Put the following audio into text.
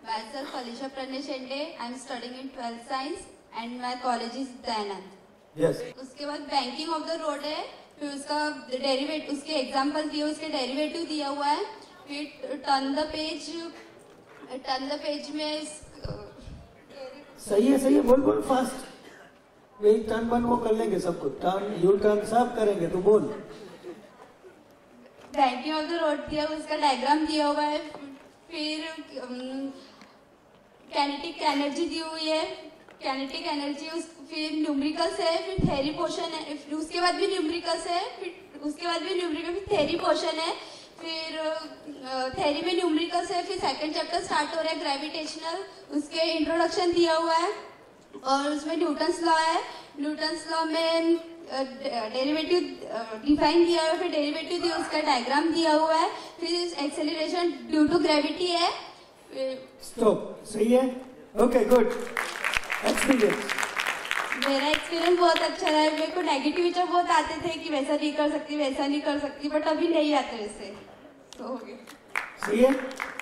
Myself Alisha Shende. I am studying in 12th science and my college is Dayanand. Yes. उसके बाद banking of the road है, फिर उसका derivative, उसके example दिए, उसके डेरिवेटिव दिया हुआ है, फिर टर्न द पेज में सही है बोल फास्ट। वही टर्न वन वो कर लेंगे सब कुछ, टर्न यू टर्न सब करेंगे, तो बोल। बैंकिंग ऑफ द रोड दिया, उसका डायग्राम दिया हुआ है, फिर काइनेटिक एनर्जी दी हुई है, काइनेटिक एनर्जी, फिर न्यूमेरिकल्स है, फिर थ्योरी पोर्शन है, फिर उसके बाद भी न्यूमेरिकल्स है, फिर उसके बाद भी न्यूमेरिकल, फिर थ्योरी पोर्शन है, फिर थ्योरी में न्यूमेरिकल्स है, फिर सेकंड चैप्टर स्टार्ट हो रहा है ग्रेविटेशनल, उसके इंट्रोडक्शन दिया हुआ है और उसमें न्यूटन्स लॉ है, न्यूटन्स लॉ में डेरिवेटिव डिफाइन किया हुआ है, फिर डेरिवेटिव दिया, उसका डायग्राम दिया हुआ है, फिर एक्सेलरेशन ड्यू टू ग्रेविटी है। स्टॉप, सही है, ओके गुड। एक्सपीरियंस, मेरा एक्सपीरियंस बहुत अच्छा रहा है। मेरे को नेगेटिव विचार बहुत आते थे कि वैसा नहीं कर सकती, वैसा नहीं कर सकती, बट अभी नहीं आते वैसे, तो हो गया। सही है।